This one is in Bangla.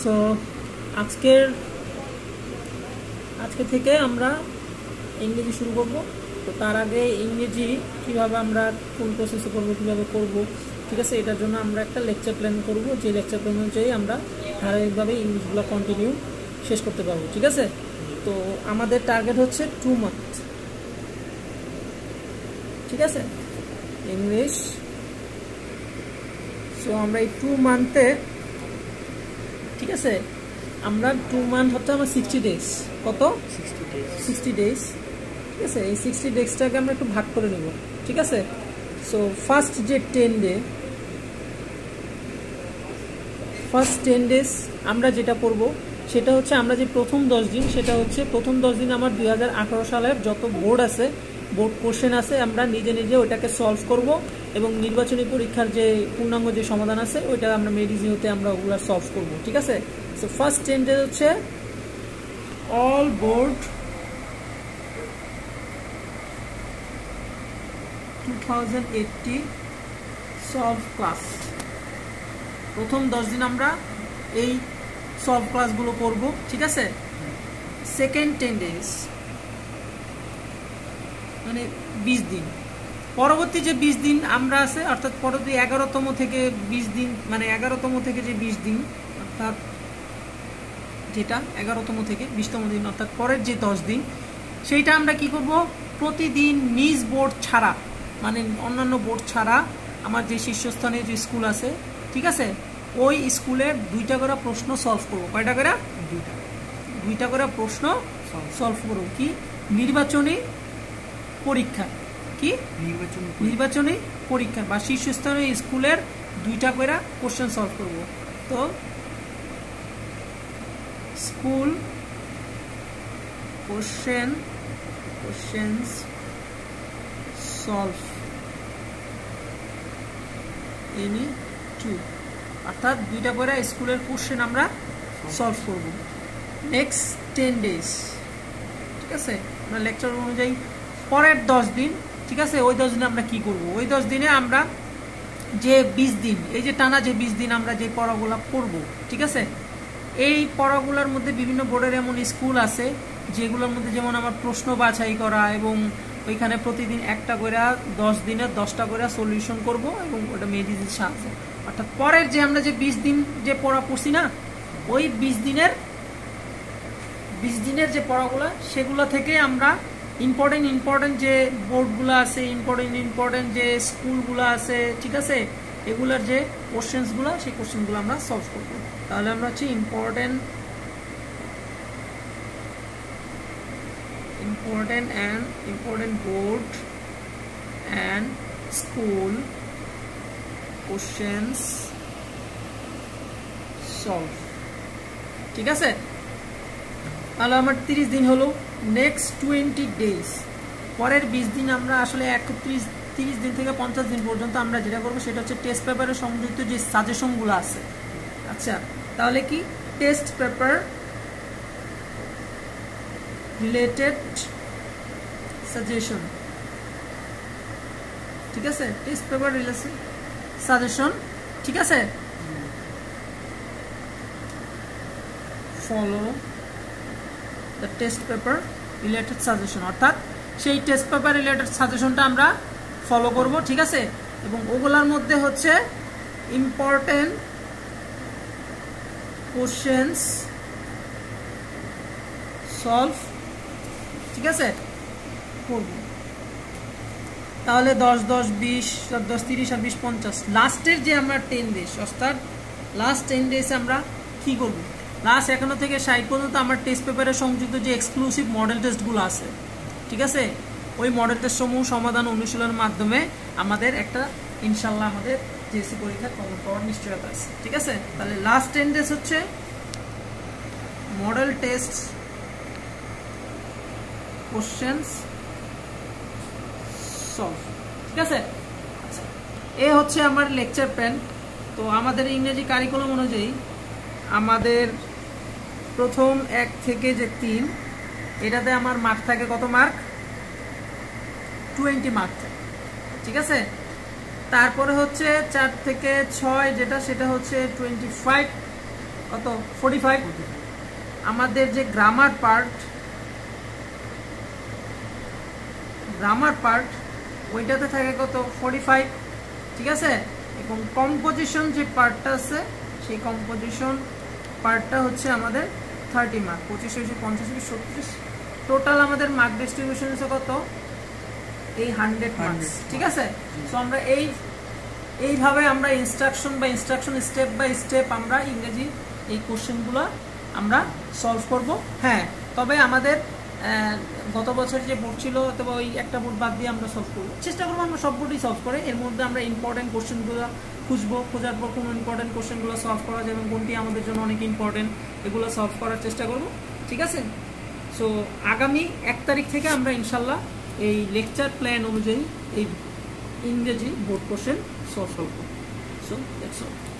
সো আজকে থেকে আমরা ইংরেজি শুরু করব। তো তার আগে ইংরেজি কিভাবে আমরা কোন প্রসেসে করব, কিভাবে করব, ঠিক আছে, এটার জন্য আমরা একটা লেকচার প্ল্যান করব। যে লেকচার প্ল্যান অনুযায়ী আমরা ধারাবাহিকভাবে ইংলিশগুলো কন্টিনিউ শেষ করতে পারবো, ঠিক আছে। তো আমাদের টার্গেট হচ্ছে 2 মান্থ, ঠিক আছে, ইংলিশ। সো আমরা এই 2 মান্থে, ঠিক আছে, আমরা 2 মান্থ হচ্ছে আমার 60 ডেজ। কত? 60 ডেজ, ঠিক আছে। এই 60 ডেজটাকে আমরা একটু ভাগ করে নেব, ঠিক আছে। সো ফার্স্ট 10 ডেজ আমরা যেটা করব সেটা হচ্ছে আমরা যে প্রথম 10 দিন, সেটা হচ্ছে প্রথম 10 দিন আমার 2018 সালের যত বোর্ড আছে, বোর্ড কোশ্চেন আছে, আমরা নিজে নিজে ওইটাকে সলভ করব এবং নির্বাচনী পরীক্ষার যে পূর্ণাঙ্গ যে সমাধান আছে ওইটা আমরা মেডিজি হতে আমরা ওগুলো সলভ করব, ঠিক আছে। সো ফার্স্ট 10 ডেজ হচ্ছে অল বোর্ড 2080 সলভ ক্লাস। প্রথম 10 দিন আমরা এই সলভ ক্লাসগুলো করব, ঠিক আছে। সেকেন্ড 10 ডেজ মানে 20 দিন, পরবর্তী যে 20 দিন আমরা আছে, অর্থাৎ পরবর্তী 11তম থেকে 20 দিন, মানে 11তম থেকে যে 20 দিন, অর্থাৎ যেটা 11তম থেকে 20তম দিন, অর্থাৎ পরের যে 10 দিন, সেইটা আমরা কি করব, প্রতিদিন নিজ বোর্ড ছাড়া, মানে অন্যান্য বোর্ড ছাড়া আমার যে শীর্ষস্থানীয় যে স্কুল আছে, ঠিক আছে, ওই স্কুলের 2টা করে প্রশ্ন সলভ করব। কয়টা করে? 2টা করে প্রশ্ন সলভ করব। কি? নির্বাচনী পরীক্ষা, কি নির্বাচনী পরীক্ষা বা শীর্ষস্থানীয় স্কুলের 2টা করে কোশ্চেন সলভ করব। তো স্কুল কোশ্চেন্স সলভ এনি 2, অর্থাৎ 2টা করে স্কুলের কোশ্চেন আমরা সলভ করব। নেক্সট 10 ডেজ, ঠিক আছে, আমরা লেকচার অনুযায়ী পরের 10 দিন, ঠিক আছে, ওই 10 দিনে আমরা কি করব, ওই 10 দিনে আমরা যে 20 দিন, এই যে টানা যে 20 দিন আমরা যে পড়াগুলো করব, ঠিক আছে, এই পড়াগুলোর মধ্যে বিভিন্ন বোর্ডের এমন স্কুল আছে যেগুলোর মধ্যে যেমন আমার প্রশ্ন বাছাই করা এবং ওইখানে প্রতিদিন একটা করে 10 দিনের 10টা করে সলিউশন করব এবং ওটা মেডিজির সাহায্যে, অর্থাৎ পরের যে আমরা যে 20 দিন যে পড়া পড়ছি না, ওই 20 দিনের যে পড়াগুলো, সেগুলো থেকে আমরা ইম্পর্টেন্ট যে বোর্ডগুলো আছে, ইম্পর্টেন্ট যে স্কুলগুলো আছে, ঠিক আছে, এগুলোর যে কোশ্চেন্সগুলো, সেই কোশ্চেনগুলো আমরা সলভ করব। তাহলে আমরা হচ্ছে important board and school questions solve, ঠিক আছে। তাহলে আমার 30 দিন হলো। নেক্সট 20 ডেজ, পরের 20 দিন আমরা আসলে 30 দিন থেকে 50 দিন পর্যন্ত আমরা যেটা করবো সেটা হচ্ছে টেস্ট পেপারের সংযুক্ত যে সাজেশনগুলো আছে। আচ্ছা, তাহলে কি টেস্ট পেপার রিলেটেড সাজেশন, ঠিক আছে, টেস্ট পেপার রিলেটেড সাজেশন, ঠিক আছে। Follow the test paper related suggestion, অর্থাৎ সেই টেস্ট পেপার রিলেটেড সাজেশনটা আমরা ফলো করব, ঠিক আছে। এবং ওগুলার মধ্যে হচ্ছে ইম্পর্টেন্ট কোশ্চেন্স সলভ, ঠিক আছে, করব। তাহলে 10, 10, 20, 10, 30 আর 20, 50, লাস্টের যে আমরা 10 ডেজ, অর্থাৎ লাস্ট 10 ডেজ আমরা কি করব, লাস্ট 51 থেকে 60 পর্যন্ত আমার টেস্ট পেপারের সংযুক্ত যে এক্সক্লুসিভ মডেল টেস্টগুলো আছে, ঠিক আছে, ওই মডেল টেস্ট সমূহ সমাধান অনুশীলনের মাধ্যমে আমাদের একটা ইনশাল্লাহ আমাদের জেএসসি পরীক্ষা কমন পাওয়ার নিশ্চয়তা আছে, ঠিক আছে। তাহলে লাস্ট 10 ডেজ হচ্ছে মডেল টেস্ট কোশ্চেন্স সলভ, ঠিক আছে। আচ্ছা, এ হচ্ছে আমার লেকচার প্ল্যান। তো আমাদের ইংরেজি কারিকুলাম অনুযায়ী আমাদের প্রথম 1 থেকে যে 3, এটাতে আমার মার্ক থাকে কত মার্ক? 20 মার্ক, ঠিক আছে। তারপরে হচ্ছে 4 থেকে 6 যেটা, সেটা হচ্ছে 25, কত 45। আমাদের যে গ্রামার পার্ট ওইটাতে থাকে কত 45, ঠিক আছে। এবং কম্পোজিশন যে পার্টটা আছে সেই কম্পোজিশন পার্টটা হচ্ছে আমাদের 30 মার্ক, 25 হয়েছে 50 থেকে 70, টোটাল আমাদের মার্ক ডিস্ট্রিবিউশন হচ্ছে কত এই 100 মার্কস, ঠিক আছে। সো আমরা এইভাবে আমরা ইনস্ট্রাকশন স্টেপ বাই স্টেপ আমরা ইংরেজি এই কোশ্চেনগুলো আমরা সলভ করব। হ্যাঁ, তবে আমাদের গত বছর যে বোর্ড ছিল অথবা ওই একটা বোর্ড বাদ দিয়ে আমরা সলভ করবো, চেষ্টা করবো আমরা সব বোর্ডই সলভ করে। এর মধ্যে আমরা ইম্পর্টেন্ট কোশ্চেনগুলো খোঁজার পর কোন ইম্পর্টেন্ট কোশ্চেনগুলো সলভ করা যায় এবং কোনটি আমাদের জন্য অনেক ইম্পর্টেন্ট এগুলো সলভ করার চেষ্টা করব, ঠিক আছে। সো আগামী 1 তারিখ থেকে আমরা ইনশাল্লাহ এই লেকচার প্ল্যান অনুযায়ী এই ইংরেজি বোর্ড কোশ্চেন সলভ করব। So that's all.